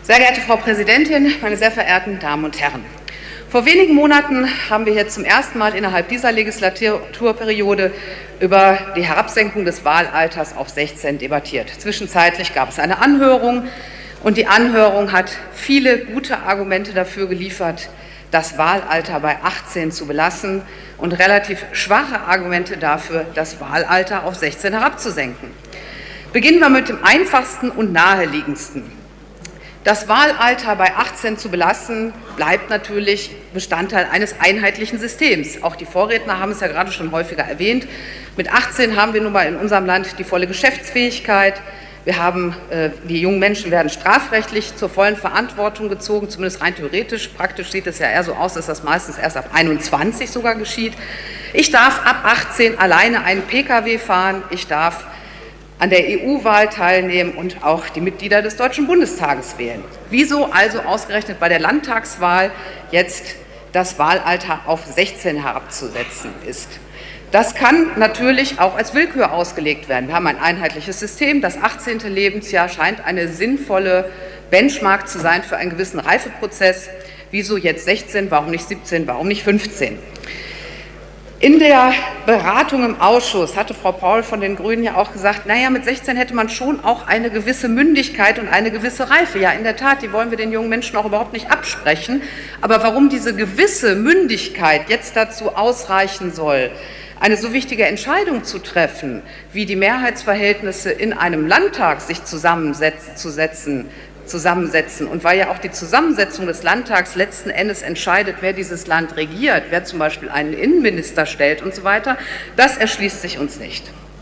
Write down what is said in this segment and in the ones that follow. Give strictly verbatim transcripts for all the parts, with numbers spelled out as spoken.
Sehr geehrte Frau Präsidentin, meine sehr verehrten Damen und Herren! Vor wenigen Monaten haben wir hier zum ersten Mal innerhalb dieser Legislaturperiode über die Herabsenkung des Wahlalters auf sechzehn debattiert. Zwischenzeitlich gab es eine Anhörung, und die Anhörung hat viele gute Argumente dafür geliefert, das Wahlalter bei achtzehn zu belassen, und relativ schwache Argumente dafür, das Wahlalter auf sechzehn herabzusenken. Beginnen wir mit dem einfachsten und naheliegendsten. Das Wahlalter bei achtzehn zu belassen, bleibt natürlich Bestandteil eines einheitlichen Systems. Auch die Vorredner haben es ja gerade schon häufiger erwähnt. Mit achtzehn haben wir nun mal in unserem Land die volle Geschäftsfähigkeit. Wir haben, äh, die jungen Menschen werden strafrechtlich zur vollen Verantwortung gezogen, zumindest rein theoretisch. Praktisch sieht es ja eher so aus, dass das meistens erst ab einundzwanzig sogar geschieht. Ich darf ab achtzehn alleine einen Pkw fahren. Ich darf an der E U-Wahl teilnehmen und auch die Mitglieder des Deutschen Bundestages wählen. Wieso also ausgerechnet bei der Landtagswahl jetzt das Wahlalter auf sechzehn herabzusetzen ist? Das kann natürlich auch als Willkür ausgelegt werden. Wir haben ein einheitliches System. Das achtzehnte Lebensjahr scheint eine sinnvolle Benchmark zu sein für einen gewissen Reifeprozess. Wieso jetzt sechzehn? Warum nicht siebzehn? Warum nicht fünfzehn? In der Beratung im Ausschuss hatte Frau Paul von den Grünen ja auch gesagt, naja, mit sechzehn hätte man schon auch eine gewisse Mündigkeit und eine gewisse Reife. Ja, in der Tat, die wollen wir den jungen Menschen auch überhaupt nicht absprechen. Aber warum diese gewisse Mündigkeit jetzt dazu ausreichen soll, eine so wichtige Entscheidung zu treffen, wie die Mehrheitsverhältnisse in einem Landtag sich zusammensetzen, zusammensetzen. Und weil ja auch die Zusammensetzung des Landtags letzten Endes entscheidet, wer dieses Land regiert, wer zum Beispiel einen Innenminister stellt und so weiter, das erschließt sich uns nicht.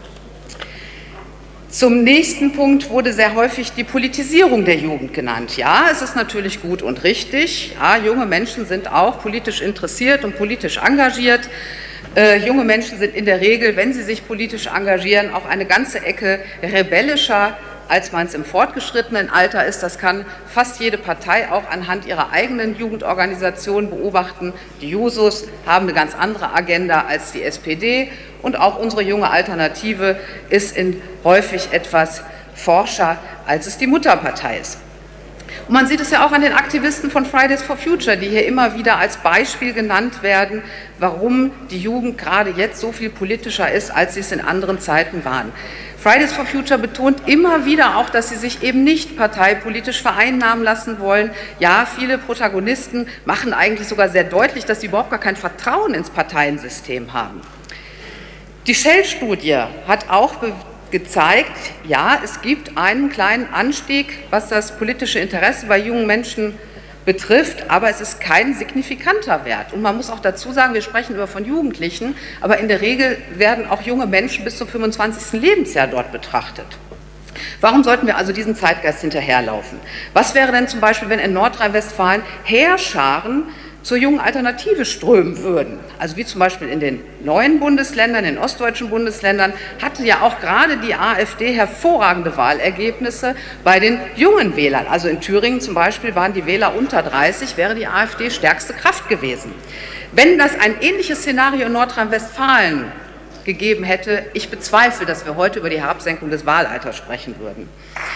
Zum nächsten Punkt wurde sehr häufig die Politisierung der Jugend genannt. Ja, es ist natürlich gut und richtig. Ja, junge Menschen sind auch politisch interessiert und politisch engagiert. Äh, junge Menschen sind in der Regel, wenn sie sich politisch engagieren, auch eine ganze Ecke rebellischer, als man es im fortgeschrittenen Alter ist. Das kann fast jede Partei auch anhand ihrer eigenen Jugendorganisation beobachten. Die Jusos haben eine ganz andere Agenda als die S P D, und auch unsere junge Alternative ist in häufig etwas forscher, als es die Mutterpartei ist. Und man sieht es ja auch an den Aktivisten von Fridays for Future, die hier immer wieder als Beispiel genannt werden, warum die Jugend gerade jetzt so viel politischer ist, als sie es in anderen Zeiten waren. Fridays for Future betont immer wieder auch, dass sie sich eben nicht parteipolitisch vereinnahmen lassen wollen. Ja, viele Protagonisten machen eigentlich sogar sehr deutlich, dass sie überhaupt gar kein Vertrauen ins Parteiensystem haben. Die Shell-Studie hat auch gezeigt, ja, es gibt einen kleinen Anstieg, was das politische Interesse bei jungen Menschen betrifft, aber es ist kein signifikanter Wert. Und man muss auch dazu sagen, wir sprechen über von Jugendlichen, aber in der Regel werden auch junge Menschen bis zum fünfundzwanzigsten Lebensjahr dort betrachtet. Warum sollten wir also diesem Zeitgeist hinterherlaufen? Was wäre denn zum Beispiel, wenn in Nordrhein-Westfalen Heerscharen zur jungen Alternative strömen würden? Also wie zum Beispiel in den neuen Bundesländern, in den ostdeutschen Bundesländern, hatte ja auch gerade die AfD hervorragende Wahlergebnisse bei den jungen Wählern. Also in Thüringen zum Beispiel waren die Wähler unter dreißig, wäre die AfD stärkste Kraft gewesen. Wenn das ein ähnliches Szenario in Nordrhein-Westfalen gegeben hätte, ich bezweifle, dass wir heute über die Herabsenkung des Wahlalters sprechen würden.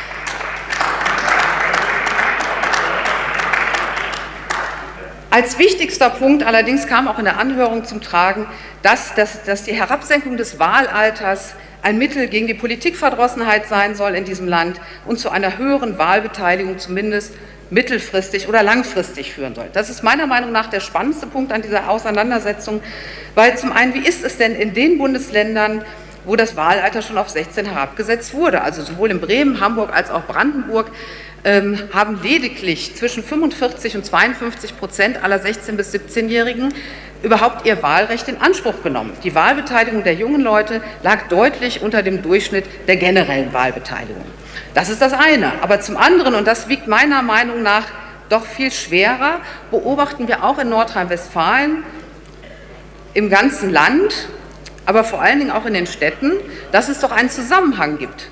Als wichtigster Punkt allerdings kam auch in der Anhörung zum Tragen, dass, dass, dass die Herabsenkung des Wahlalters ein Mittel gegen die Politikverdrossenheit sein soll in diesem Land und zu einer höheren Wahlbeteiligung zumindest mittelfristig oder langfristig führen soll. Das ist meiner Meinung nach der spannendste Punkt an dieser Auseinandersetzung, weil zum einen, wie ist es denn in den Bundesländern, wo das Wahlalter schon auf sechzehn herabgesetzt wurde, also sowohl in Bremen, Hamburg als auch Brandenburg, Ähm, haben lediglich zwischen fünfundvierzig und zweiundfünfzig Prozent aller sechzehn- bis siebzehnjährigen überhaupt ihr Wahlrecht in Anspruch genommen. Die Wahlbeteiligung der jungen Leute lag deutlich unter dem Durchschnitt der generellen Wahlbeteiligung. Das ist das eine. Aber zum anderen, und das wiegt meiner Meinung nach doch viel schwerer, beobachten wir auch in Nordrhein-Westfalen, im ganzen Land, aber vor allen Dingen auch in den Städten, dass es doch einen Zusammenhang gibt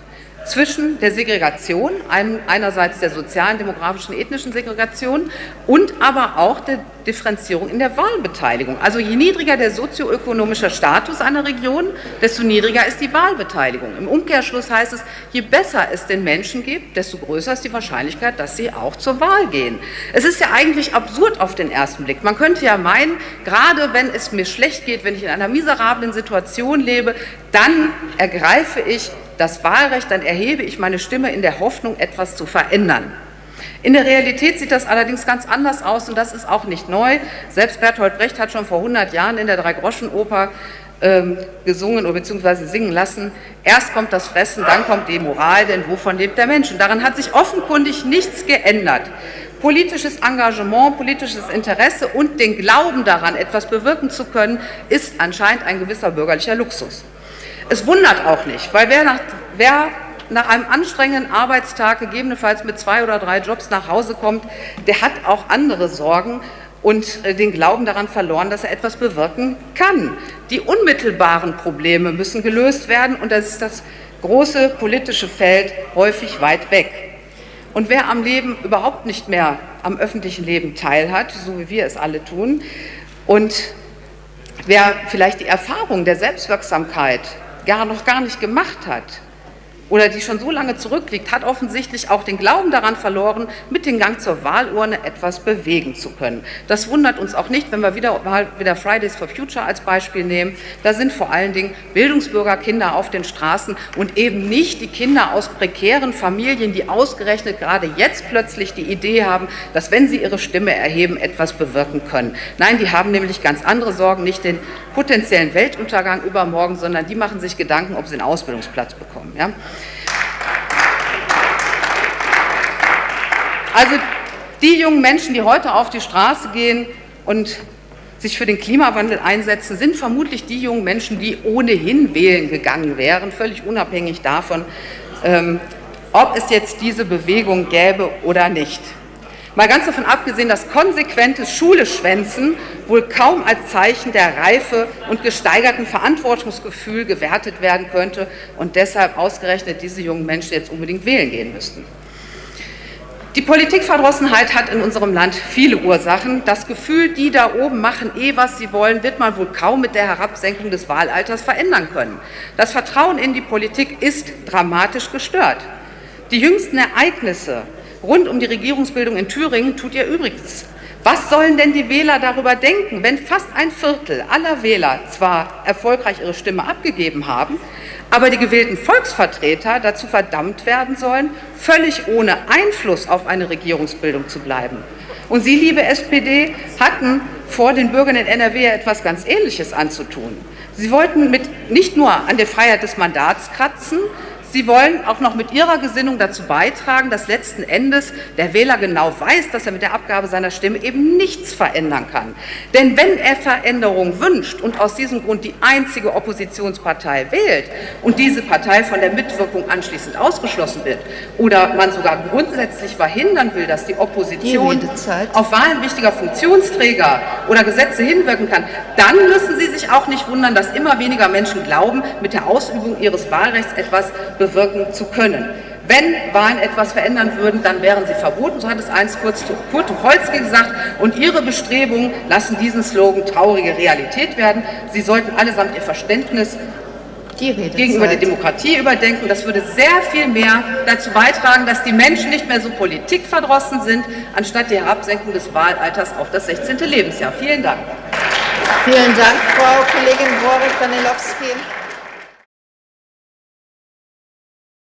zwischen der Segregation, einerseits der sozialen, demografischen, ethnischen Segregation und aber auch der Differenzierung in der Wahlbeteiligung. Also je niedriger der sozioökonomische Status einer Region, desto niedriger ist die Wahlbeteiligung. Im Umkehrschluss heißt es, je besser es den Menschen gibt, desto größer ist die Wahrscheinlichkeit, dass sie auch zur Wahl gehen. Es ist ja eigentlich absurd auf den ersten Blick. Man könnte ja meinen, gerade wenn es mir schlecht geht, wenn ich in einer miserablen Situation lebe, dann ergreife ich das Wahlrecht, dann erhebe ich meine Stimme in der Hoffnung, etwas zu verändern. In der Realität sieht das allerdings ganz anders aus und das ist auch nicht neu. Selbst Bertolt Brecht hat schon vor hundert Jahren in der Drei-Groschen-Oper ähm, gesungen oder beziehungsweise singen lassen, erst kommt das Fressen, dann kommt die Moral, denn wovon lebt der Mensch? Und daran hat sich offenkundig nichts geändert. Politisches Engagement, politisches Interesse und den Glauben daran, etwas bewirken zu können, ist anscheinend ein gewisser bürgerlicher Luxus. Es wundert auch nicht, weil wer nach, wer nach einem anstrengenden Arbeitstag, gegebenenfalls mit zwei oder drei Jobs nach Hause kommt, der hat auch andere Sorgen und den Glauben daran verloren, dass er etwas bewirken kann. Die unmittelbaren Probleme müssen gelöst werden und das ist das große politische Feld häufig weit weg. Und wer am Leben überhaupt nicht mehr am öffentlichen Leben teilhat, so wie wir es alle tun, und wer vielleicht die Erfahrung der Selbstwirksamkeit gar noch gar nicht gemacht hat oder die schon so lange zurückliegt, hat offensichtlich auch den Glauben daran verloren, mit dem Gang zur Wahlurne etwas bewegen zu können. Das wundert uns auch nicht, wenn wir wieder, wieder Fridays for Future als Beispiel nehmen. Da sind vor allen Dingen Bildungsbürgerkinder auf den Straßen und eben nicht die Kinder aus prekären Familien, die ausgerechnet gerade jetzt plötzlich die Idee haben, dass wenn sie ihre Stimme erheben, etwas bewirken können. Nein, die haben nämlich ganz andere Sorgen, nicht den potenziellen Weltuntergang übermorgen, sondern die machen sich Gedanken, ob sie einen Ausbildungsplatz bekommen. Ja? Also die jungen Menschen, die heute auf die Straße gehen und sich für den Klimawandel einsetzen, sind vermutlich die jungen Menschen, die ohnehin wählen gegangen wären, völlig unabhängig davon, ähm, ob es jetzt diese Bewegung gäbe oder nicht. Mal ganz davon abgesehen, dass konsequentes Schuleschwänzen wohl kaum als Zeichen der Reife und gesteigerten Verantwortungsgefühl gewertet werden könnte und deshalb ausgerechnet diese jungen Menschen jetzt unbedingt wählen gehen müssten. Die Politikverdrossenheit hat in unserem Land viele Ursachen. Das Gefühl, die da oben machen eh, was sie wollen, wird man wohl kaum mit der Herabsenkung des Wahlalters verändern können. Das Vertrauen in die Politik ist dramatisch gestört. Die jüngsten Ereignisse rund um die Regierungsbildung in Thüringen tut ihr Übriges. Was sollen denn die Wähler darüber denken, wenn fast ein Viertel aller Wähler zwar erfolgreich ihre Stimme abgegeben haben, aber die gewählten Volksvertreter dazu verdammt werden sollen, völlig ohne Einfluss auf eine Regierungsbildung zu bleiben? Und Sie, liebe S P D, hatten vor, den Bürgern in N R W etwas ganz Ähnliches anzutun. Sie wollten mit, nicht nur an der Freiheit des Mandats kratzen, Sie wollen auch noch mit Ihrer Gesinnung dazu beitragen, dass letzten Endes der Wähler genau weiß, dass er mit der Abgabe seiner Stimme eben nichts verändern kann. Denn wenn er Veränderung wünscht und aus diesem Grund die einzige Oppositionspartei wählt und diese Partei von der Mitwirkung anschließend ausgeschlossen wird oder man sogar grundsätzlich verhindern will, dass die Opposition die auf Wahlen wichtiger Funktionsträger oder Gesetze hinwirken kann, dann müssen Sie sich auch nicht wundern, dass immer weniger Menschen glauben, mit der Ausübung ihres Wahlrechts etwas bewirken zu können. Wenn Wahlen etwas verändern würden, dann wären sie verboten, so hat es einst Kurt Tucholsky gesagt, und ihre Bestrebungen lassen diesen Slogan traurige Realität werden. Sie sollten allesamt ihr Verständnis gegenüber der Demokratie überdenken. Das würde sehr viel mehr dazu beitragen, dass die Menschen nicht mehr so politikverdrossen sind, anstatt die Herabsenkung des Wahlalters auf das sechzehnte Lebensjahr. Vielen Dank. Vielen Dank, Frau Kollegin Rohrig-Danilowski.